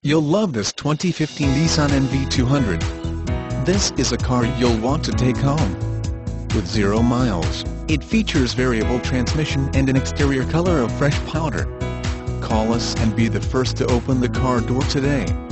You'll love this 2015 Nissan NV200. This is a car you'll want to take home. With 0 miles, it features variable transmission and an exterior color of fresh powder. Call us and be the first to open the car door today.